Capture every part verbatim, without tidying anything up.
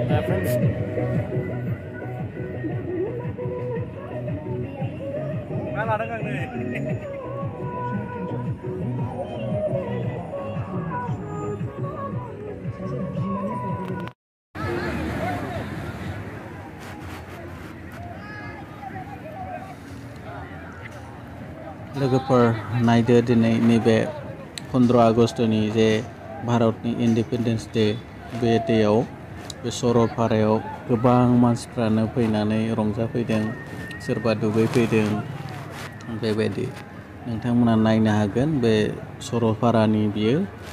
Friends. Mana ada nggak nih? लोगोफोर नायदो दिनै नैबे फन्द्र आगष्टनि जे भारतनि इन्डिपेन्डेन्स डे बे डेयाव बे सरलपारायाव गोबां मानसिफ्रानो फैनानै रंजाफैदों सोरबा दुगैफैदों बेबायदि नोंथांमोना नायनो हागोन बे सरलपारानि बियो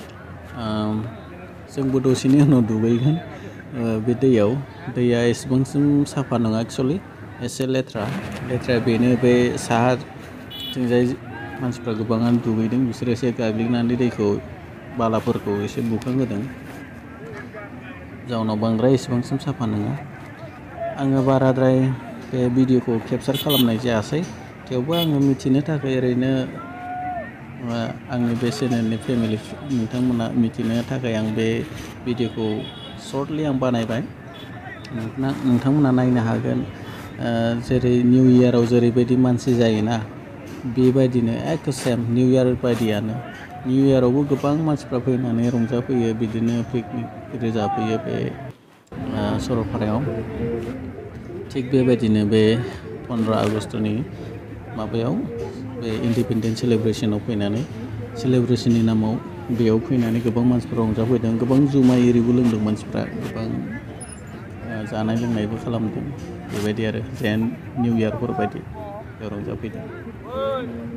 जोंबो दसेनि उनाव दुगैगोन बे दैयाव दैया एसेबांसिम साफा नङा एक्चुअलि एसे लेथ्रा लेथ्रा बेनो बे साहा जोंजाय मानसिफ्रा गोबाङानो दुगैदों बिसोर एसे गाग्लिनानै दैखौ बालाफोरखौ एसे बुखांहोदों जाउनाव बांद्राय एसेबांसिम साफा नङा आङो बाराद्राय बे भिडिअखौ केपचार खालामनाय जायासै थेवबो आङो मिथिनो थाखाय ओरैनो आंनि बे चेनेलनि फेमिलि नोंथांमोना मिथिनो थाखाय आं बे भिडिअखौ सर्टलि आं बानायबाय नोंथांमोना नायनो हागोन जेरै निउ इयाराव जेरैबायदि मानसि जायोना बेबायदिनो एखे सेम निउ इयार बायदियानो निउ इयारावबो गोबां मानसिफ्रा फैनानै रंजाफैयो बिदिनो पिकनिक रोजाफैयो बे सरलपारायाव थिग बेबायदिनो बे फन्द्र आगष्टनि माबायाव बे इन्डिपेन्डेन्स सेलेब्रेसनाव फैनानै सेलेब्रेसननि नामाव बेयाव फैनानै गोबां मानसिफ्रा रंजाफैदों गोबां जुमाय एरिबो लोंदों मानसिफ्रा गोबां जानाय लोंनायबो खालामदों बेबायदि आरो जेन निउ इयारफोर बायदि बेयाव रंजाफैदों